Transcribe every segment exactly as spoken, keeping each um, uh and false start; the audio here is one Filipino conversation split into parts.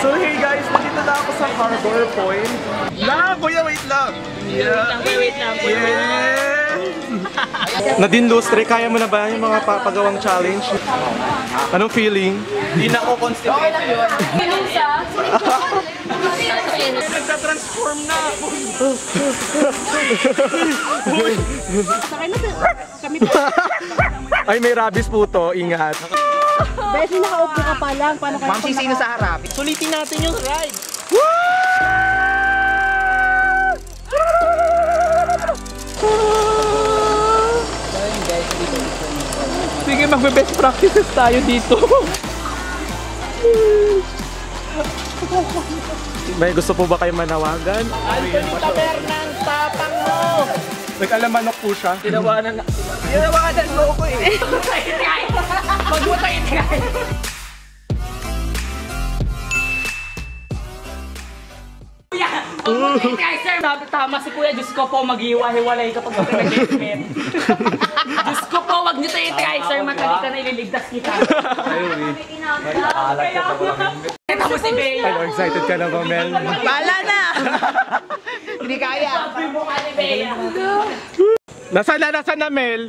So hey guys, nandito na ako sa Harbor Point. La, kuya, wait lang. Yeah. Wait lang, wait lang. Yeah. Nadine Lustre, kaya mo na ba yung mga papagawang challenge? Anong feeling? Hindi na ako constipated. Feeling sa? Nagta-transform na. Sakay na kami. Ay, may rabies po to. Ingat. Beshi, nakaupo ka pa lang. Paano kayo? Ma'am, sino sa harap? Sulitin natin yung ride. Sige, magbe-best practices tayo dito. May gusto po ba kayo manawagan? Anthony Taber ng tapang mo! Nag-alamanok po siya. Tinawanan na. Tinawanan mo ko eh. Magmutayin kayo! Magmutayin kayo! Kuya! Magmutayin kayo, sir! Tama si Kuya, Diyos ko po, mag-iwa-hiwalay kapag mag-treatment. Diyos ko po, wag niyo tayo try, sir. Matali ka na, ililigtas kita. Ayun eh. Ito mo si Bea. Ano, excited ka na ba, Mel? Bala na! Hindi kaya. Sabi mo ka ni Bea. Nasaan na, nasaan na, Mel?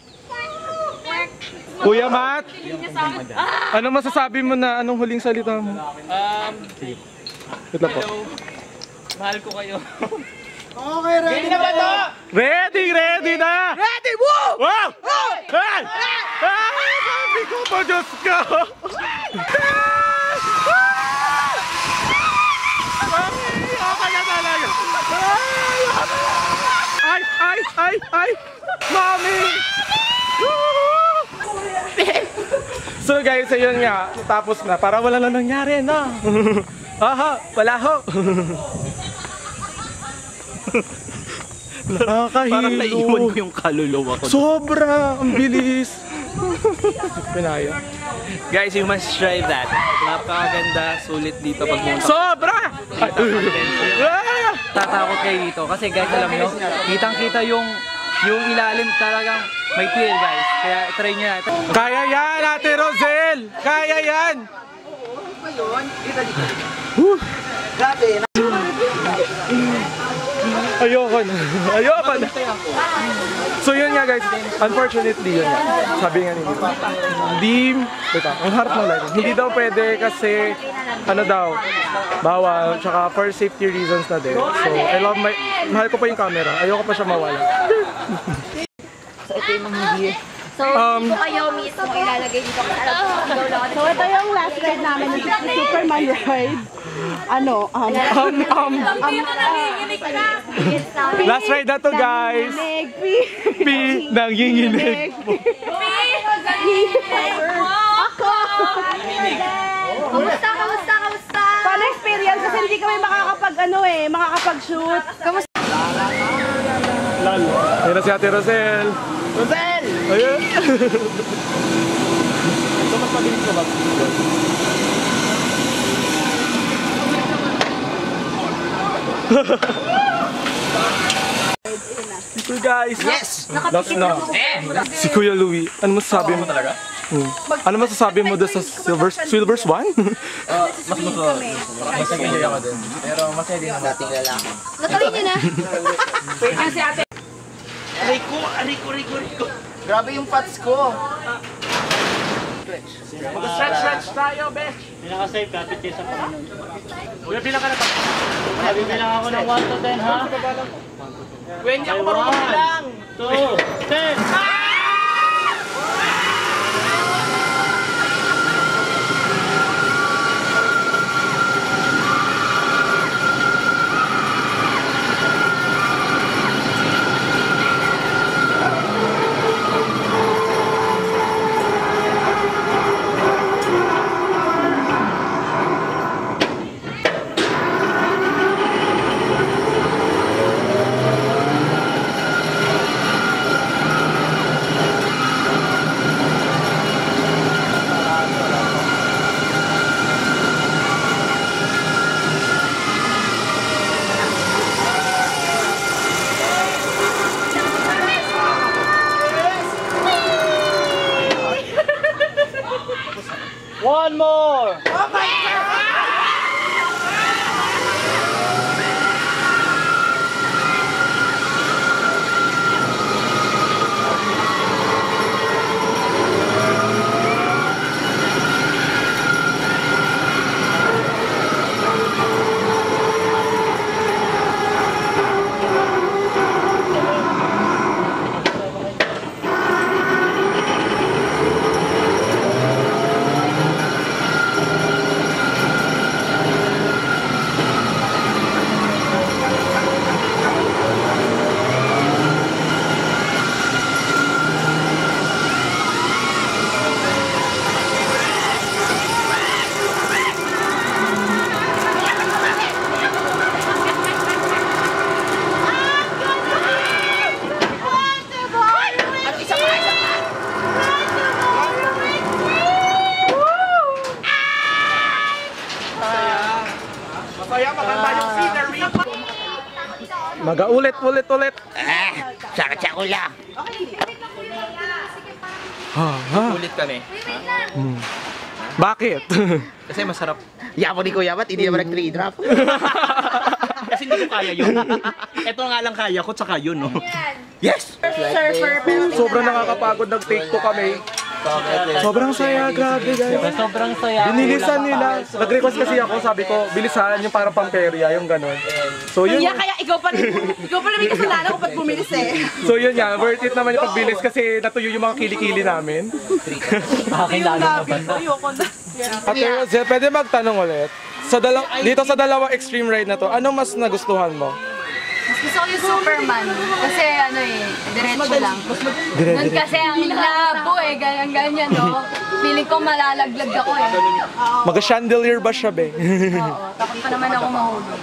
Kuya Matt? Ano masasabi mo na anong huling salita mo? Um, Wait lang po. mahal ko kayo. Okay, ready na ba to? Ready, ready na! Ready, woo! Wow! Hey! Ay! Sabi ko po, Diyos ko! Okay na talaga! Ay! Ay! Ay! Ay! Mami! So guys, ayun nga, tapos na. Para wala na nangyari, no? Aha! Wala ho! Nakakahilo. Parang naiwan ko yung kaluluwa ko. Sobra! Ang bilis! Pinaya. Guys, you must try that. Napakaganda, sulit dito pag pumunta. Sobra! Tatakot kayo dito kasi guys, alam nyo, kitang-kita yung yung ilalim talagang may thrill, guys. Kaya try nyo natin. Kaya yan, Ate Rosel! Kaya yan! Grabe, Ayoko na. Ayoko na. So yun nga guys, unfortunately yun nga. Sabi nga nila. Hindi, wait ang harap ng light. Hindi daw pwede kasi, ano daw, bawal, tsaka for safety reasons na din. So I love my, mahal ko pa yung camera. Ayoko pa siya mawala. So, ito yung mga So, Um, dito kayo mismo ilalagay dito. So, ito yung last ride namin, yung Superman ride. Ano, um, um, um, last ride na to guys. P. P, nanginginig. Ako! Kamusta, kamusta, kamusta? Paano experience? Kasi hindi kami makakapag, ano eh, makakapag-shoot. Kamusta? Lalo. Ayun na si Ate Rosel. Rosel! Ayun. So, mas mabilis ko ba? Ito guys. Yes! Last na. Si Kuya Louie. Ano masasabi mo talaga? Hmm. Ano masasabi mo doon sa Silver Silver Swan? Uh, mas mas mas nag-enjoy ako din. Pero masaya din ang dating lalaki. Natawin niyo na. Wait kasi ate. Rico, Rico, Rico, Rico. Grabe yung fats ko. Mag-stretch, stretch tayo, Besh. Pinaka-save ka, kapit kayo sa Panginoon. Kuya, bilang ka na pa. Sabi bilang ako ng one to ten, ha? Wendy ako marunong bilang. two, ten! Masaya, maganda yung scenery. Mag-ulit, ulit, ulit. Ah, sakit-sakula. Ha, ha. Ulit kami. Hmm. Bakit? Kasi masarap. Yapo ni Kuya Bat, hindi naman nag-three drop. Kasi hindi ko kaya yun. Ito nga lang kaya ko, tsaka yun, no? Yes! Surfer, pero Sobrang nakakapagod nag-take two kami. Sobrang saya, grabe guys. Sobrang saya. Binilisan nila. Nag-request kasi ako, sabi ko, bilisan yung parang pamperya, yung ganon. So yun, Kaya kaya ikaw pa rin, ikaw pa rin may kasalanan kung ba't bumilis eh. so yun nga, worth it naman yung pagbilis kasi natuyo yung mga kilikili namin. Kakilala na ba? Ayoko na. Ate Rosel, pwede magtanong ulit. Sa dalaw dito sa dalawang extreme ride na to, ano mas nagustuhan mo? Mas gusto ko yung Superman. Kasi ano eh, diretso lang. Nun kasi ang labo eh, ganyan-ganyan no. Feeling ko malalaglag ako eh. Mag-chandelier ba siya, be? Oo, takot pa naman ako mahulog.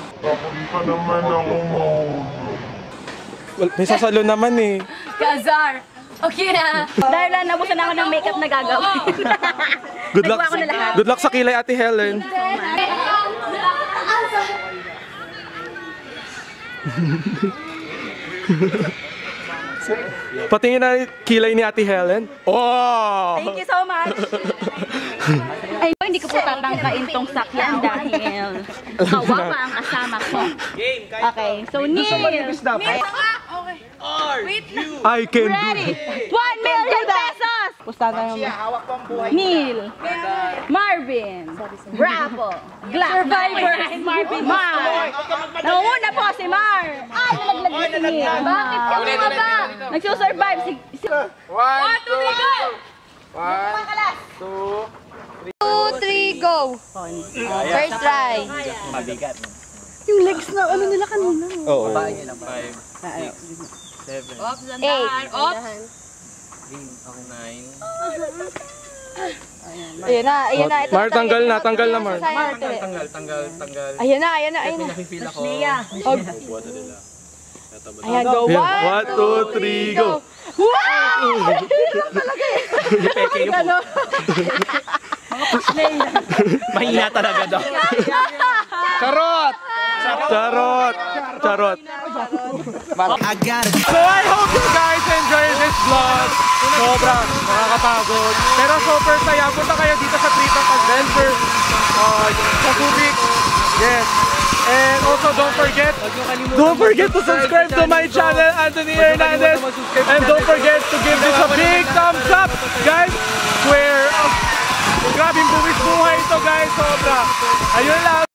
Well, may sasalo naman eh. Kazar! Okay na! Dahil lang, nabusan ako ng makeup na gagawin. Good luck. Nagawa ko na lahat. Good luck sa kilay, Ate Helen. Patingin na kilay ni Ate Helen. Oh! Thank you so much. Ay, hindi ko po tatangkain tong sakyan dahil kawa pa ang kasama ko. Okay, so Neil. Neil, I can do. ready? One million pesos! Pustagan naman. Neil, Marvin, Bravo, Glass, Survivor, Marvin, Mar. Nauna po si Mar. Ay, nalaglag na si Neil. Bakit ka mga ba? Nagsusurvive si... si One, two, go! one, two. Two, three, go! First try. Mabigat. yung legs na ano nila kanina. Oo. Five, six, seven, Eight. Oops. nine. Ayun na, ayun na. Ito, Mar, tanggal na, tanggal na, Mar. Mar, Tanggal, tanggal, tanggal. ayun na, ayun na, ayun na. Nakifeel ako. Ayan, go. Yeah. One, One, two, three, go. wow! Talaga eh. Peke yung Ano? mahina talaga daw. Charot! Charot! Charot! I got it. So I hope you guys enjoy this vlog. Sobrang nakakapagod. Pero super saya. Punta kayo dito sa Trip of Adventure. Uh, sa Subic. Yes. And also don't forget, don't forget to subscribe to my channel, Anthony Hernandez. And don't forget to give this a big thumbs up. Guys, swear. Uh, grabing buwis buhay ito guys. Sobra. Ayun lang.